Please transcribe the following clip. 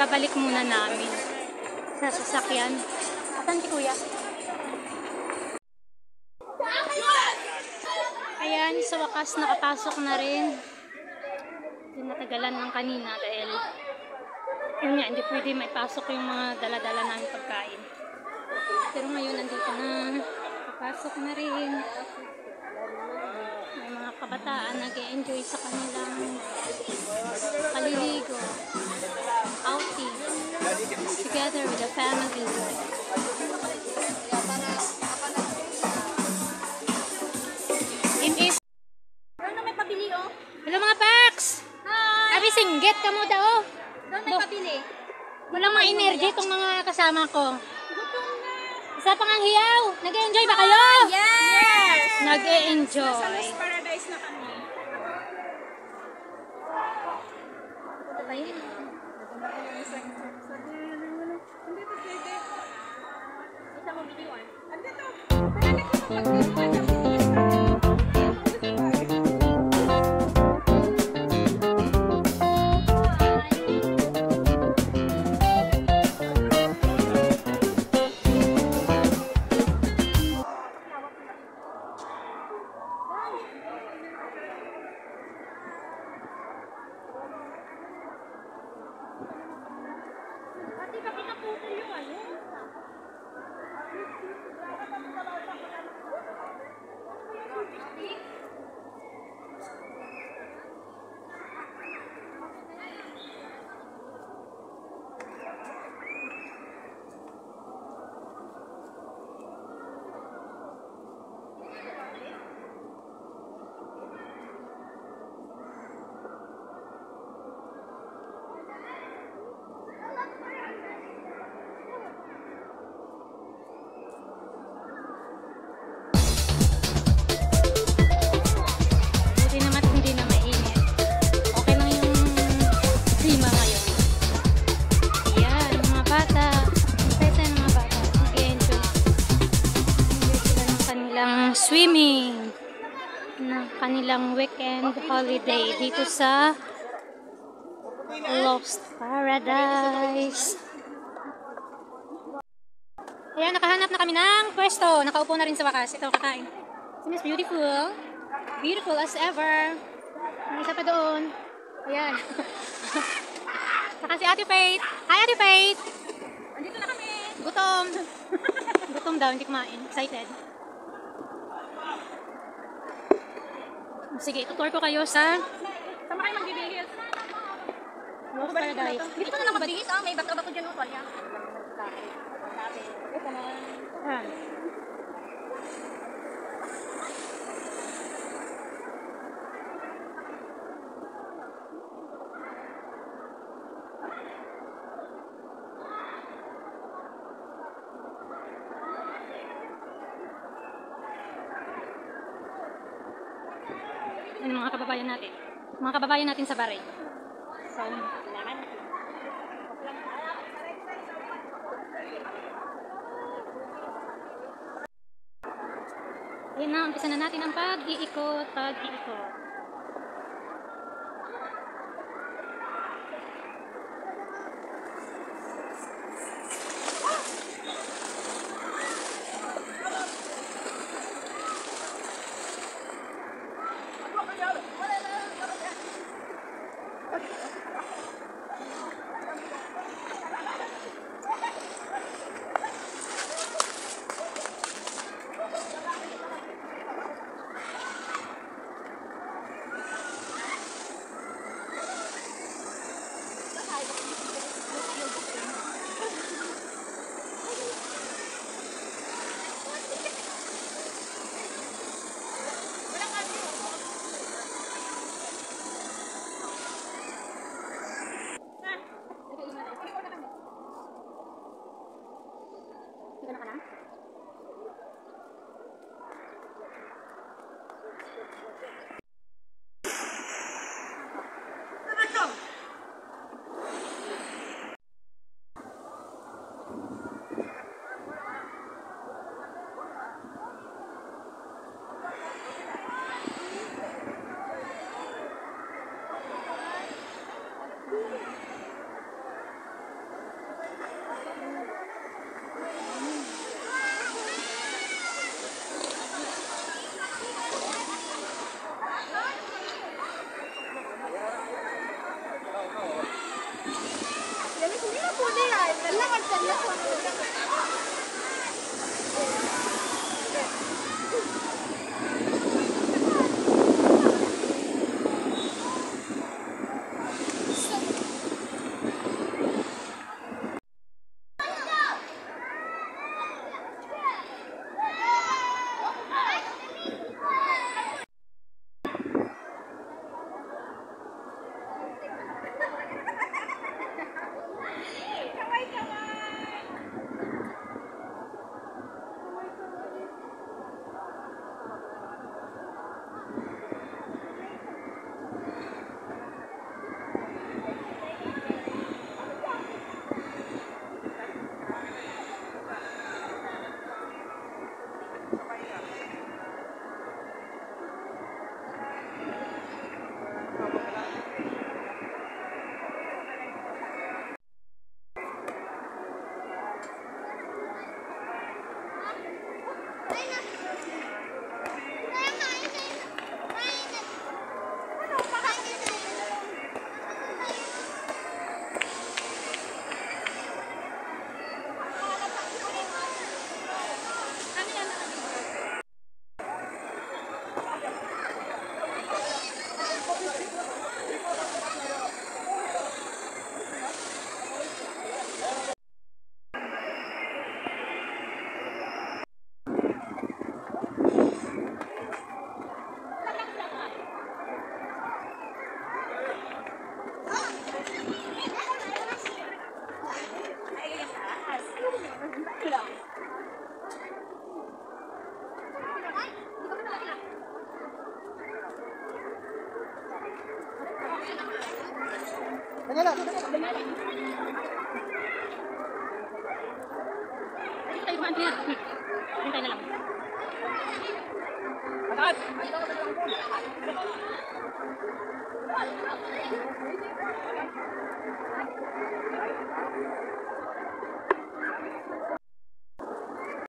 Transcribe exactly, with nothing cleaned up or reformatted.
Ibabalik muna namin sa sasakyan. Asan si Kuya? Ayan, sa wakas nakapasok na rin. Yung natagalan ng kanina dahil yun nga, hindi pwede may pasok yung mga dala-dala namin pagkain. Pero ngayon nandito na, papasok na rin. May mga kabataan nag-e-enjoy sa kanilang paliligo, outing, together with the family. In is Doon may pabili oh. hello mga Pax! Hi! Abi singgit ka mo daw. Doon may pabili. Walang mga energy itong mga kasama ko. Gutom na. Isa pang ang hiyaw. Nag-e-enjoy ba kayo? Yes! Nasa Nag-e-enjoy. Los Paradise na kami. Punta tayo. Andito pwede. Isa mo biliwan. Andito. Ate, bakit naputol yung ano? Buti naman hindi na mainit. Okay lang yung klima ngayon. Ayan, yung mga bata. Ang ng mga bata. Nag-e-enjoy. Enjoy sila ng kanilang swimming. Ng kanilang weekend holiday dito sa Lost Paradise. Ayan, nakahanap na kami ng pwesto. Nakaupo na rin sa wakas. Ito, kakain. It is beautiful. Beautiful as ever. May isa pa doon. Ayan. Saka si Ate Faith. Hi, Ate Faith! Andito na kami. Gutom. Gutom daw, hindi kumain. Excited. Sige, tutor ko kayo sa Sama kayo magbibihis. Lost Paradise. Dito ka na lang magbihis ah. May bato-bato dyan upal yan. Ayan. Yan ang mga kababayan natin. Mga kababayan natin sa Bahrain. So, kailangan. Ayan na, umpisa na natin ang pag-iikot, pag-iikot. Gana ka na? Hintay na lang. Agad!